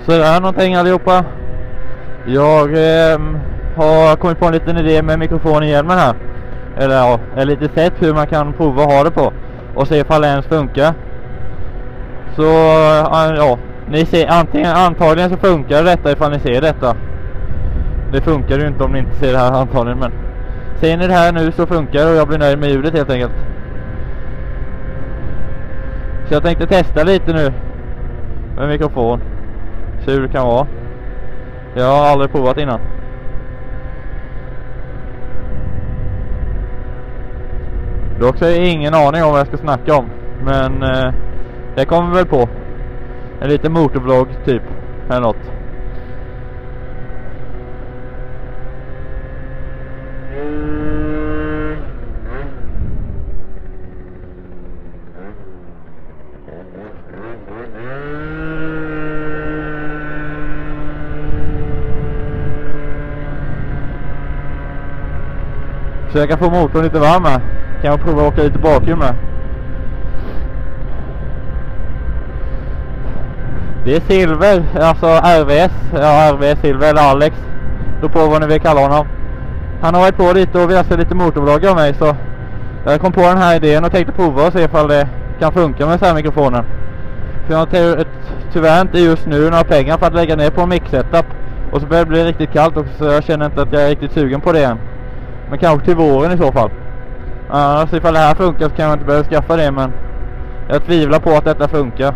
Så det är någonting allihopa. Jag har kommit på en liten idé med mikrofonen i hjälmen här. Eller ja, lite sätt hur man kan prova att ha det på. Och se ifall det ens funkar. Så ja, ni ser antagligen så funkar detta ifall ni ser detta. Det funkar ju inte om ni inte ser det här antagligen, men ser ni det här nu så funkar det och jag blir nöjd med ljudet helt enkelt. Så jag tänkte testa lite nu med mikrofon. Se hur det kan vara. Jag har aldrig provat innan. Dock så har jag ingen aning om vad jag ska snacka om. Men det kommer väl på. En liten motorvlogg typ. Eller något. Så jag kan få motorn lite varm här. Kan jag prova att åka lite bakhjul med. Det är Silver, alltså RVS. Ja, RVS Silver eller Alex. Då på vad ni vill kalla honom. Han har varit på lite och visat lite motorvloggar av mig, så jag kom på den här idén och tänkte prova och se ifall det kan funka med så här mikrofonen. För jag har tyvärr inte just nu några pengar för att lägga ner på en mix-setup. Och så börjar det bli riktigt kallt också, så jag känner inte att jag är riktigt sugen på det än. Men kanske till våren i så fall. Så ifall det här funkar så kan jag inte behöva skaffa det, men jag tvivlar på att detta funkar.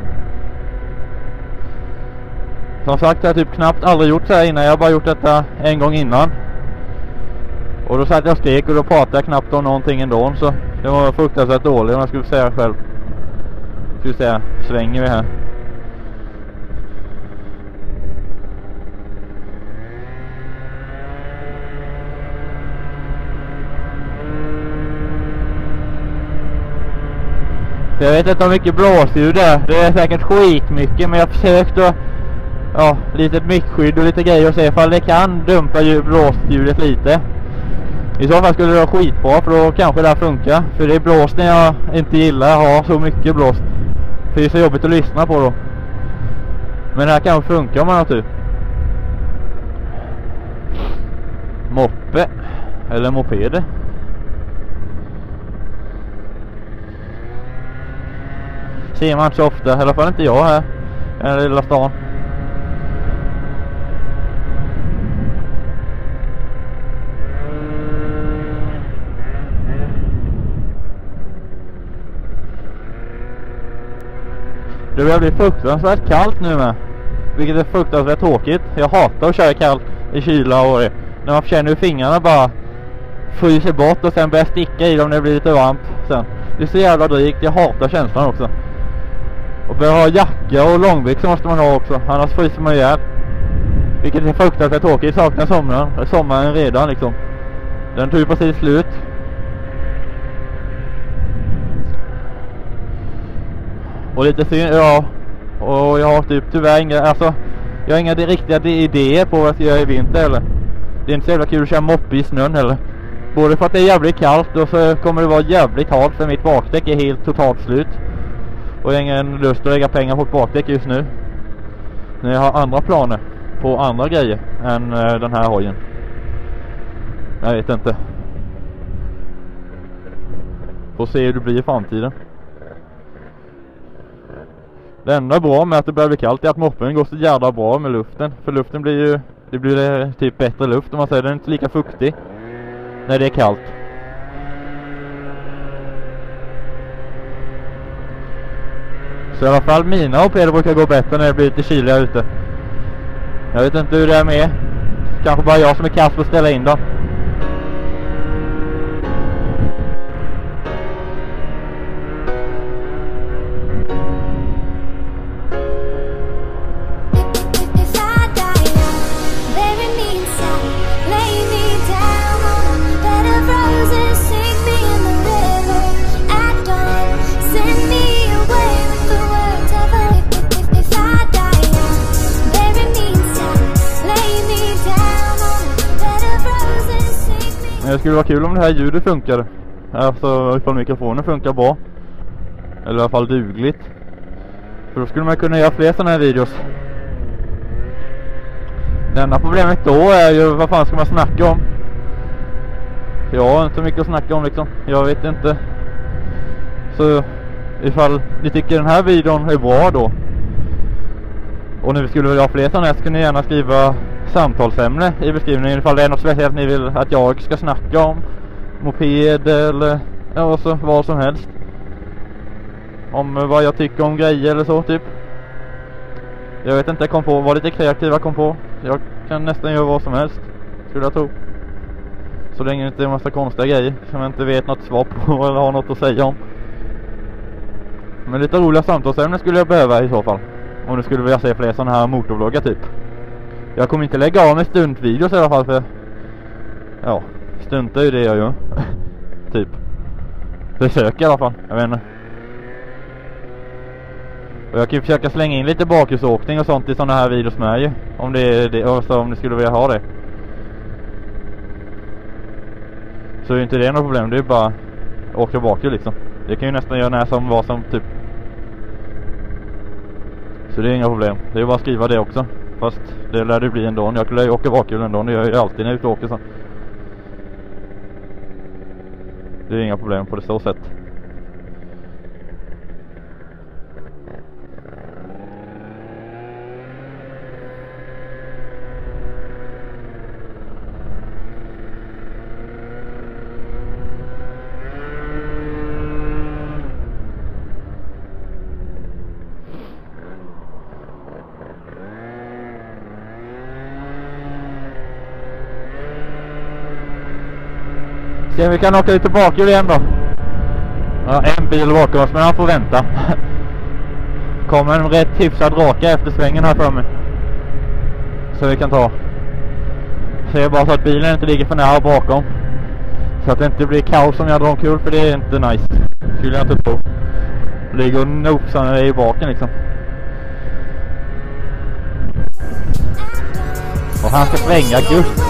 Som sagt, jag har typ knappt aldrig gjort så här innan. Jag har bara gjort detta en gång innan. Och då satt jag och skrek och då pratade jag knappt om någonting ändå. Så det var fruktansvärt dåligt om jag skulle säga själv. Skulle säga, svänger vi här. Jag vet inte hur mycket blåsljud det är säkert skitmycket, men jag har försökt att litet mickskydd och lite grejer och se ifall det kan dumpa blåsljudet lite. I så fall skulle det vara skitbra, för då kanske det här funkar. För det är blåsning jag inte gillar, jag har så mycket blås. För det är så jobbigt att lyssna på då. Men det här kanske funkar om man har tur. Moppe. Eller mopede. Ser man inte så ofta, i alla fall inte jag här i den lilla stan. Det börjar bli fruktansvärt kallt nu med. Vilket är fruktansvärt tråkigt. Jag hatar att köra kallt i kyla och det. När man känner hur fingrarna bara fryser bort och sen börjar sticka i dem när det blir lite varmt sen. Det är så jävla drygt, jag hatar känslan också. Och börjar ha jacka och långbyxor måste man ha också, annars fryser man ihjäl. Vilket är fruktansvärt tråkigt, saknar sommaren redan liksom. Den tog ju precis slut. Och lite synd, ja. Och jag har typ tyvärr inga, jag har inga riktiga idéer på vad jag ska göra i vinter eller. Det är inte så jävla kul att köra moppe i snön heller. Både för att det är jävligt kallt och så kommer det vara jävligt halt för mitt bakdäck är helt totalt slut. Och jag har ingen lust att lägga pengar på ett bakdäck just nu. När jag har andra planer på andra grejer än den här hojen. Jag vet inte. Får se hur det blir i framtiden. Det enda bra med att det börjar bli kallt är att moppen går så jävla bra med luften. För luften blir ju, det blir typ bättre luft om man säger. Den är inte lika fuktig när det är kallt. Så i alla fall mina mopeder brukar gå bättre när det blir lite kyligare ute. Jag vet inte hur det är med. Kanske bara jag som är kass på att ställa in dem. Det skulle vara kul om det här ljudet funkar. Alltså ifall mikrofonen funkar bra. Eller i alla fall dugligt. För då skulle man kunna göra fler sådana här videos. Det enda problemet då är ju vad fan ska man snacka om? Jag har inte mycket att snacka om liksom. Jag vet inte. Så ifall ni tycker den här videon är bra då, och ni skulle vilja ha fler sådana här, så kan ni gärna skriva samtalsämne i beskrivningen ifall det är något speciellt ni vill att jag ska snacka om. Moped eller ja, så, vad som helst. Om vad jag tycker om grejer eller så typ. Jag vet inte, jag kom på, var lite kreativ, jag kom på. Jag kan nästan göra vad som helst, skulle jag tro. Så länge det inte är en massa konstiga grejer som jag inte vet något svar på eller har något att säga om. Men lite roliga samtalsämnen skulle jag behöva i så fall. Om du skulle vilja se fler sådana här motorvloggar typ. Jag kommer inte lägga av med stuntvideos i alla fall, för ja, stunt är ju det jag gör. Typ. Försöker i alla fall, jag vet inte. Och jag kan ju försöka slänga in lite bakhjulsåkning och sånt i sådana här videos med ju. Om det är det, alltså om ni skulle vilja ha det. Så är inte det något problem, det är bara åka bakhjul liksom. Det kan ju nästan göra när som vad som typ. Så det är inga problem, det är bara att skriva det också. Fast det lär det bli ändå, jag lär ju åka bakhjul ändå, det gör jag alltid när jag är ute och åker så. Det är inga problem på det så sätt. Vi kan åka lite bakhjul igen då. Ja, en bil bakom oss, men han får vänta. Kommer en rätt hyfsad raka efter svängen här för mig. Så vi kan ta. Så det är bara så att bilen inte ligger för nära bakom. Så att det inte blir kaos om jag drar omkull, för det är inte nice. Skulle jag inte tro. Ligger och nosar i baken liksom. Och han ska svänga just.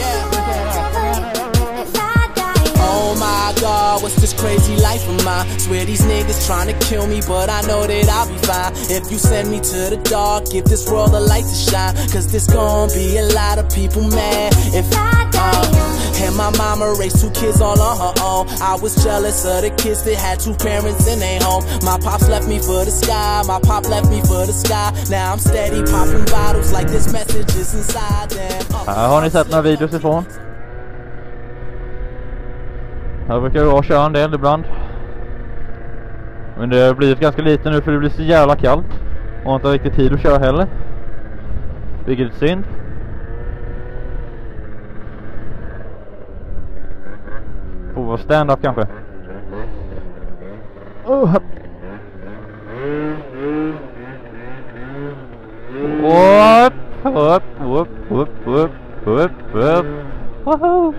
What's this crazy life of mine? Swear these niggas trying to kill me, but I know that I'll be fine. If you send me to the dark, give this world a light to shine. Cause there's gonna be a lot of people mad if and my mama raised 2 kids all on her own. I was jealous of the kids that had 2 parents in their home. My pops left me for the sky, my pop left me for the sky. Now I'm steady popping bottles like this message is inside them. Har ni sett några videos ifrån? Jag brukar ju köra en del ibland. Men det har blivit ganska lite nu för det blir så jävla kallt. Och har inte riktigt tid att köra heller. Vilket är synd. Prova stand-up kanske. Upp, upp, upp, upp, upp, upp, upp. Woho!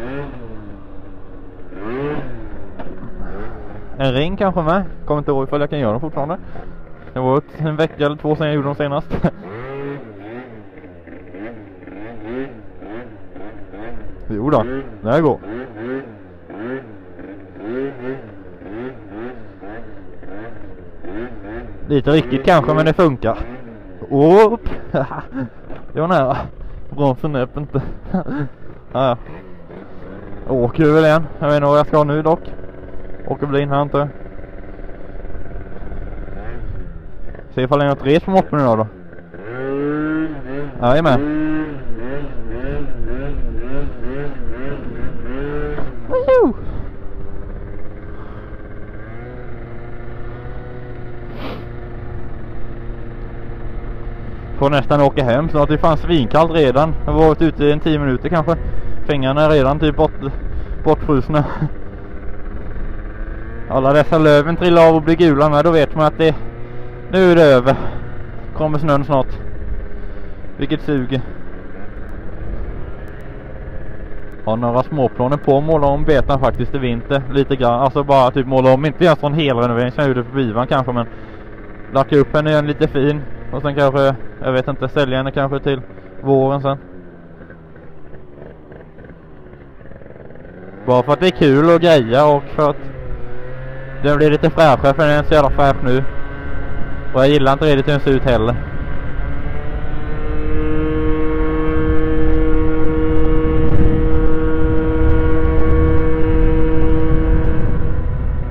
En ring kanske med. Kommer inte ihåg ifall jag kan göra dem fortfarande. Det var en vecka eller 2 sedan jag gjorde dem senast. Jo då, det här går. Lite riktigt kanske, men det funkar. Upp. Det var nära. Bromsen upp inte. Ja. Åker väl igen. Jag vet inte vad jag ska ha nu dock. Åker väl in här inte. Se ifall det är något res på moppen idag då. Jajamän. Woho! Får nästan åka hem så att det fanns svinkallt redan. Jag har varit ute i 10 minuter kanske. Fingrarna är redan typ bortfrusna. Alla dessa löven trillar av och blir gula med, då vet man att det nu är det över. Kommer snön snart. Vilket suger. Har några småplaner på att måla om betan faktiskt i vinter. Lite grann, alltså bara typ måla om, inte göra sån helrenovering som jag gjorde på bivan kanske, men lacka upp henne igen lite fin. Och sen kanske, jag vet inte, sälja henne kanske till våren sen. Bara för att det är kul att greja och för att den blir lite fräschare, för den är inte så jävla fräsch nu. Och jag gillar inte riktigt hur den ser ut heller.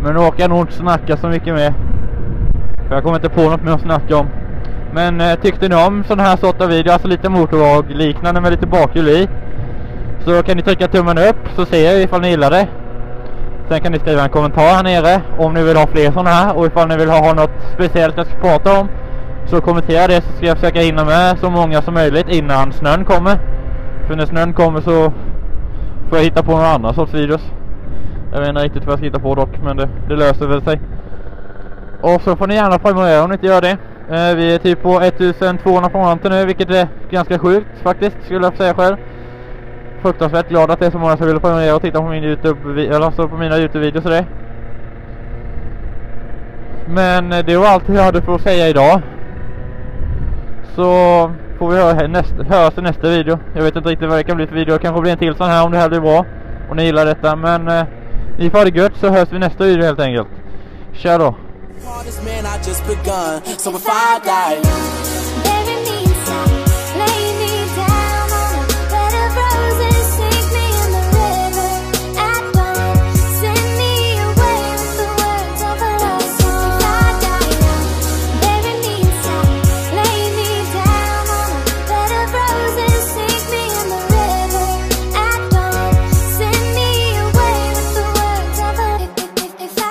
Men nu orkar jag nog inte snacka så mycket mer. För jag kommer inte på något mer att snacka om. Men tyckte ni om sån här sort av video, alltså lite motorvåg liknande med lite bakhjul i, så kan ni trycka tummen upp så ser jag ifall ni gillar det. Sen kan ni skriva en kommentar här nere om ni vill ha fler sådana här, och ifall ni vill ha något speciellt jag ska prata om, så kommentera det, så ska jag försöka hinna med så många som möjligt innan snön kommer. För när snön kommer så får jag hitta på några andra sorts videos. Jag vet inte riktigt vad jag ska hitta på dock, men det löser väl sig. Och så får ni gärna prenumerera om ni inte gör det. Vi är typ på 1200 prenumeranter nu, vilket är ganska sjukt faktiskt, skulle jag säga själv. Fruktansvärt glad att det är så många som vill prenumerera och titta på min på mina YouTube-videos och det. Men det var allt jag hade för att säga idag. Så får vi höras i nästa video. Jag vet inte riktigt vad det kan bli för video. Det kanske blir en till sån här om det här blir bra. Och ni gillar detta. Men ni får det gött, så hörs vi nästa video helt enkelt. Tja då.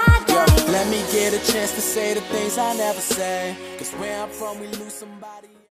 Chance to say the things I never say, 'cause where I'm from we lose somebody.